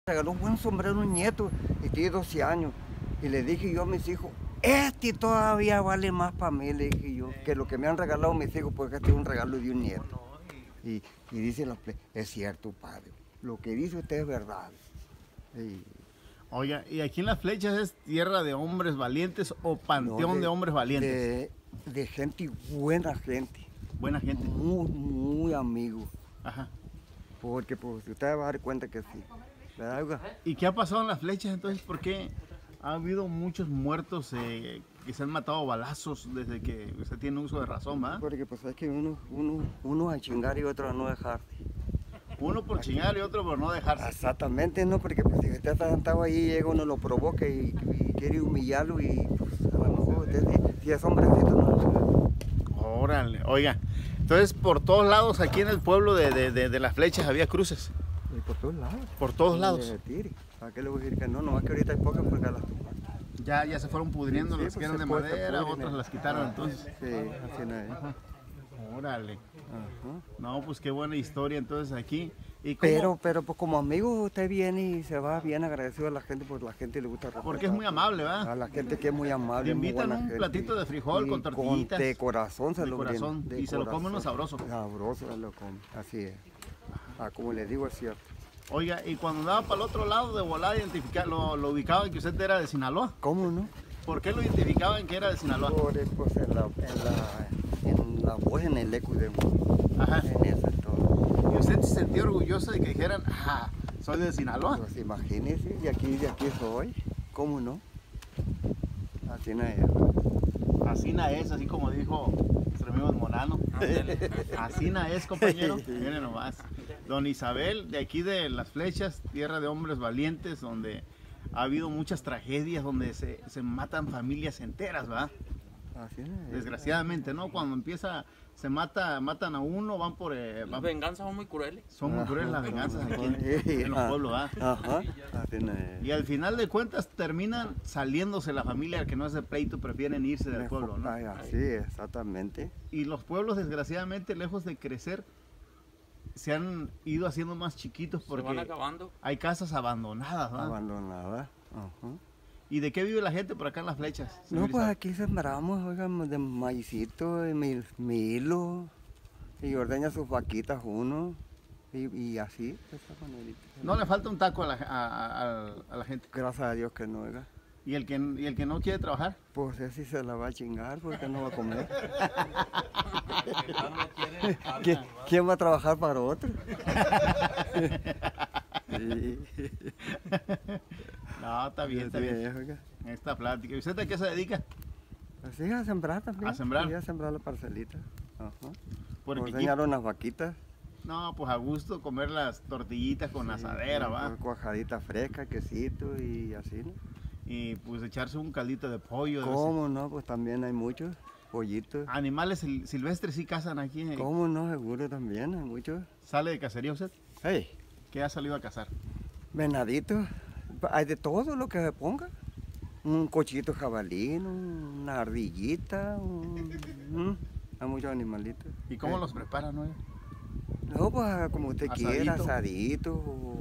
regaló un buen sombrero a un nieto y tiene 12 años. Y le dije yo a mis hijos, este todavía vale más para mí, le dije yo, que lo que me han regalado mis hijos, porque este es un regalo de un nieto. Y dice la plebe, es cierto, padre, lo que dice usted es verdad. Oiga, ¿y aquí en Las Flechas es tierra de hombres valientes o panteón de hombres valientes? De gente, buena gente. Buena gente. Muy amigo. Ajá. Porque pues usted va a dar cuenta que sí. ¿Verdad? ¿Y qué ha pasado en Las Flechas entonces? ¿Por qué ha habido muchos muertos que se han matado a balazos desde que usted tiene uso de razón, ¿verdad? Porque pues es que uno a chingar y otro a no dejar. Uno por chingar y otro por no dejarse. Exactamente, no, porque pues, si usted está sentado ahí, llega uno lo provoca y quiere humillarlo y pues a lo mejor usted si es hombrecito no. Órale, oiga, entonces por todos lados aquí en el pueblo de Las Flechas había cruces. Y por todos lados. Por todos lados. ¿Para qué le voy a decir que no? Nomás que ahorita hay pocas porque las ya se fueron pudriendo, sí, las que pues eran de madera, otras las quitaron entonces. Sí, así no es. Órale. Ajá. No, pues qué buena historia entonces aquí. ¿Y pero pues como amigo usted viene y se va bien agradecido a la gente, pues la gente le gusta respetar. Porque es muy amable, ¿verdad? A la gente que es muy amable. Le invitan muy buena un gente. platito de frijol con tortillitas. De corazón se de lo corazón. brindan, Y se lo come uno sabroso. Sabroso se lo come, así es. Como le digo, es cierto. Oiga, y cuando andaba para el otro lado de volar, lo ubicaban que usted era de Sinaloa. ¿Cómo no? ¿Por qué lo identificaban que era de Sinaloa? Pues en la voz, en el eco de Ajá. en eso todo. ¿Y usted se sentía orgulloso de que dijeran, soy de Sinaloa? Pues imagínese, de aquí soy. ¿Cómo no? Así no es. Así no es, así como dijo nuestro amigo el Monano. Así no es, compañero. Miren nomás. Don Isabel, de aquí de Las Flechas, tierra de hombres valientes, donde ha habido muchas tragedias, donde se matan familias enteras, ¿verdad? Así es. Desgraciadamente, ¿no? Cuando matan a uno, van por... Las venganzas son muy crueles. Son muy crueles las venganzas aquí en los pueblos, ¿verdad? Ajá. Así no es. Y al final de cuentas terminan saliéndose la familia que no es de pleito, prefieren irse del pueblo, ¿no? Así, exactamente. Y los pueblos, desgraciadamente, lejos de crecer, se han ido haciendo más chiquitos porque se van acabando. Hay casas abandonadas, ¿verdad? Abandonadas. Ajá. ¿Y de qué vive la gente por acá en Las Flechas? No, pues aquí sembramos, oigan, de maicito, de milo, y ordeña sus vaquitas uno, y así, de esa manerita. ¿No le falta un taco a la gente? Gracias a Dios que no, oiga. ¿Y el que no quiere trabajar? Pues ese se la va a chingar porque no va a comer. ¿Quién va a trabajar para otro? Sí. No, está bien, está bien. Oiga. Esta plática. ¿Y usted a qué se dedica? Así, a sembrar también. ¿A sembrar? Sí, a sembrar la parcelita. Ajá. Porque ordeñar unas vaquitas. No, pues a gusto comer las tortillitas con asadera, ¿va? Cuajadita fresca, quesito y así, ¿no? Y pues echarse un caldito de pollo. ¿Cómo no? Pues también hay muchos pollitos. ¿Animales silvestres sí cazan aquí? ¿Cómo no? Seguro también hay muchos. ¿Sale de cacería usted? Hey. ¿Qué ha salido a cazar? Venaditos. Hay de todo lo que se ponga. Un cochito jabalí, una ardillita, hay muchos animalitos. ¿Y cómo los preparan, no? No, pues como usted quiera, asadito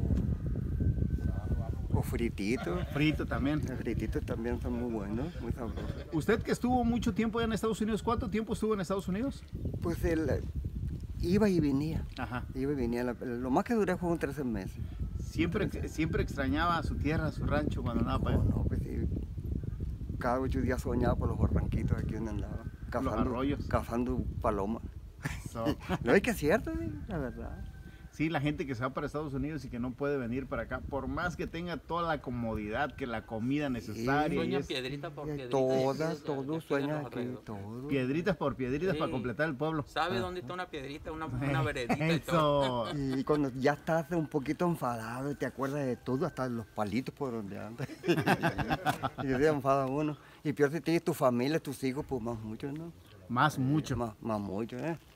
o frititos. Frito también. Los frititos también son muy buenos, muy sabrosos. ¿Usted que estuvo mucho tiempo en Estados Unidos, cuánto tiempo estuvo en Estados Unidos? Pues iba y venía. Ajá. Iba y venía. Lo más que duré fue 13 meses. ¿Siempre extrañaba su tierra, su rancho cuando andaba para allá? No, pues sí. Cada 8 días soñaba por los barranquitos aquí donde andaba. Los arroyos. Cazando palomas. So. No, es que es cierto, la verdad. Sí, la gente que se va para Estados Unidos y que no puede venir para acá, por más que tenga toda la comodidad, que la comida necesaria. Sueña piedrita por piedrita. Todo sueña aquí, todo. Piedritas por piedritas para completar el pueblo. ¿Sabe dónde está una piedrita, una veredita y Eso. todo? Y cuando ya estás un poquito enfadado y te acuerdas de todo, hasta los palitos por donde andas. Y se enfada uno. Y peor si tienes tu familia, tus hijos, pues más mucho, ¿no? Más mucho. Más mucho,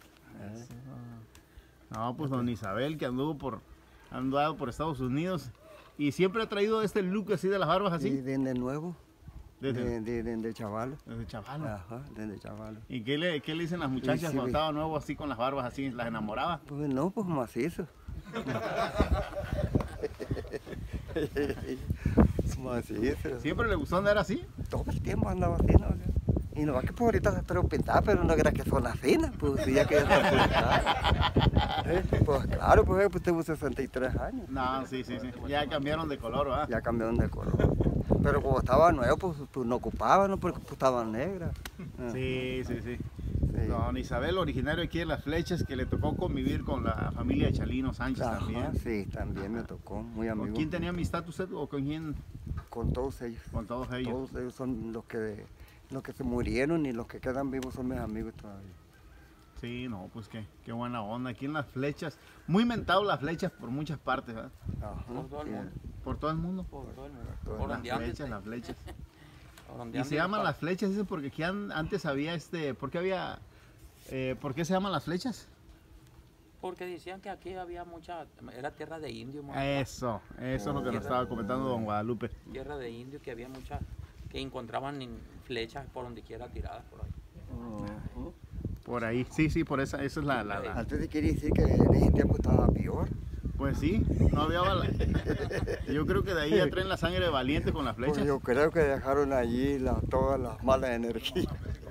No, pues don Isabel, que andado por Estados Unidos y siempre ha traído este look así de las barbas así. Sí, desde nuevo. Desde chavalo. Desde chavalo. Ajá, desde chavalo. ¿Y qué le dicen las muchachas cuando estaba nuevo así con las barbas así? ¿Las enamoraba? Pues no, pues macizo. Macizo. ¿Siempre le gustó andar así? Todo el tiempo andaba así, ¿no? Y no va que por ahorita se estoy pintada, pero no creas que son las finas, pues sí, ya que ya está pintada. Pues claro, pues tengo 63 años. No, sí. Ya cambiaron de color, ¿verdad? Ya cambiaron de color. Pero como estaba nuevo, pues no ocupaba, ¿no? Porque pues, estaban negras. Sí. Sí. Don Isabel, originario aquí de Las Flechas, que le tocó convivir con la familia de Chalino Sánchez Ajá, también. sí, también me tocó, muy amigo. ¿Con quién tenía amistad usted o con quién? Con todos ellos. Con todos ellos. Todos ellos son los que se murieron y los que quedan vivos son mis amigos todavía. Sí, no, pues qué buena onda. Aquí en Las Flechas, muy mentado Las Flechas por muchas partes, ¿verdad? Ajá, Por todo el sí. mundo. Por todo el mundo. Por todo el mundo. Todo el Por Las donde andes, Flechas, Las Flechas. por donde Y andes, se llaman pa- Las Flechas, dice, porque aquí antes había ¿por qué había, por qué se llaman Las Flechas? Porque decían que aquí había era tierra de indio, Eso es lo que nos estaba comentando don Guadalupe. tierra de indio, que había muchas, que encontraban flechas por donde quiera tiradas por ahí. Ajá. Por ahí, sí, por esa es la. Antes se quiere decir que en ese tiempo estaba peor. Pues sí, no había bala. Yo creo que de ahí ya traen la sangre de valiente con las Pues flechas. yo creo que dejaron allí todas las malas energías.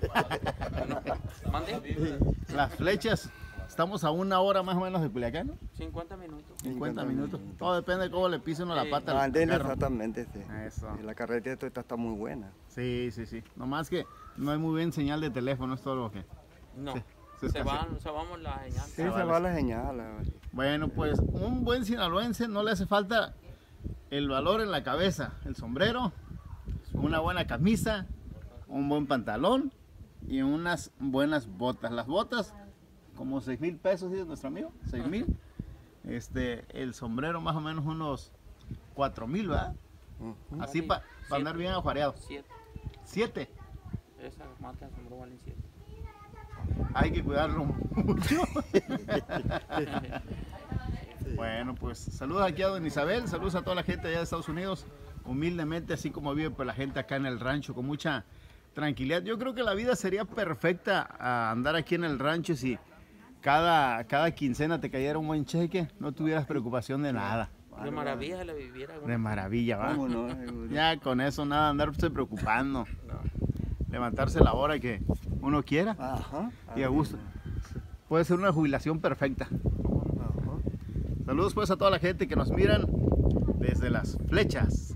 Mande Las Flechas, estamos a 1 hora más o menos de Culiacán, ¿no? 50 minutos. 50 minutos. Todo depende de cómo le pisen uno la pata al Ándele, carro. exactamente, sí. Eso. Y la carretera esta está muy buena. Sí. Nomás que no hay muy bien señal de teléfono, es todo lo que. No, Sí, se escasea. vamos la señal. Sí, se va la señal. Bueno, pues un buen sinaloense no le hace falta el valor en la cabeza, el sombrero, una buena camisa, un buen pantalón y unas buenas botas. Las botas, como 6,000 pesos, dice nuestro amigo, 6,000. El sombrero más o menos unos 4,000, ¿verdad? Ujú. Así para andar bien ajuareado. 7. 7. Esas matas de sombrero valen 7. Hay que cuidarlo mucho. Bueno, pues saludos aquí a don Isabel, saludos a toda la gente allá de Estados Unidos, humildemente, así como vive pues, la gente acá en el rancho, con mucha tranquilidad. Yo creo que la vida sería perfecta a andar aquí en el rancho si cada quincena te cayera un buen cheque, no tuvieras preocupación de nada. De maravilla se la viviera. De maravilla, ¿va? ¿Cómo no? Seguro. Ya con eso nada, andarse preocupando, No. levantarse la hora que uno quiera Ajá. y a gusto. Puede ser una jubilación perfecta. Ajá. Saludos pues a toda la gente que nos miran desde Las Flechas.